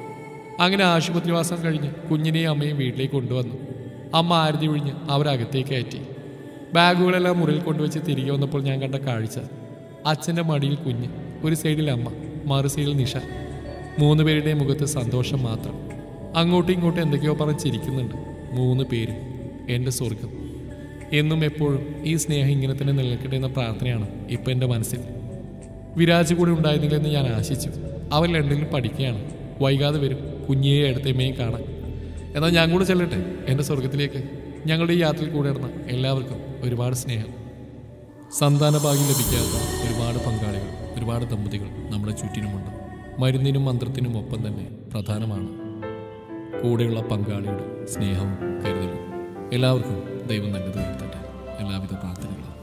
അങ്ങനെ ആശുപത്രിവാസം കഴിഞ്ഞ് കുഞ്ഞിനെയും അമ്മയും വീട്ടിലേക്ക് കൊണ്ടുവന്നു. അമ്മ ആരതി ഒഴിഞ്ഞ് അവരകത്തേക്ക് കയറ്റി. ബാഗുകളെല്ലാം മുറിയിൽ കൊണ്ടുവച്ച് തിരികെ വന്നപ്പോൾ ഞാൻ കണ്ട കാഴ്ച. അച്ഛൻ്റെ മടിയിൽ കുഞ്ഞ്, ഒരു സൈഡിൽ അമ്മ, മറു സൈഡിൽ നിഷ. 3 പേരുടെയും മുഖത്ത് സന്തോഷം മാത്രം. അങ്ങോട്ടും ഇങ്ങോട്ടും എന്തൊക്കെയോ പറഞ്ഞ് ചിരിക്കുന്നുണ്ട്. 3 പേരും എൻ്റെ സ്വർഗം. എന്നും എപ്പോഴും ഈ സ്നേഹം ഇങ്ങനെ തന്നെ നിലനിൽക്കട്ടെ എന്ന പ്രാർത്ഥനയാണ് ഇപ്പം എൻ്റെ മനസ്സിൽ. വിരാജ് കൂടെ ഉണ്ടായിരുന്നില്ലെന്ന് ഞാൻ ആശിച്ചു. അവൻ ലണ്ടനിൽ പഠിക്കുകയാണ്. വൈകാതെ വരും കുഞ്ഞിയെ അടുത്തമ്മയും കാണാൻ. എന്നാൽ ഞാൻ കൂടെ ചെല്ലട്ടെ എൻ്റെ സ്വർഗത്തിലേക്ക്. ഞങ്ങളുടെ ഈ യാത്രയിൽ കൂടെ നടന്ന എല്ലാവർക്കും ഒരുപാട് സ്നേഹം. സന്താന ഭാഗ്യം ലഭിക്കാത്ത ഒരുപാട് പങ്കാളികൾ, ഒരുപാട് ദമ്പതികൾ നമ്മുടെ ചുറ്റിനുമുണ്ട്. മരുന്നിനും മന്ത്രത്തിനും ഒപ്പം തന്നെ പ്രധാനമാണ് കൂടെയുള്ള പങ്കാളിയുടെ സ്നേഹവും കരുതലും. എല്ലാവർക്കും ദൈവം നല്ലത് വരുത്തട്ടെ. എല്ലാവിധ പ്രാർത്ഥനകളും.